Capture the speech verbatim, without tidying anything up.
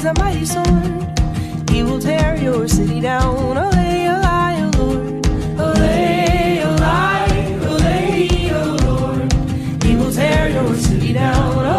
a mighty sword. He will tear your city down. Olay, olay, O Lord. Olay, olay, olay, O Lord. He will tear your city down.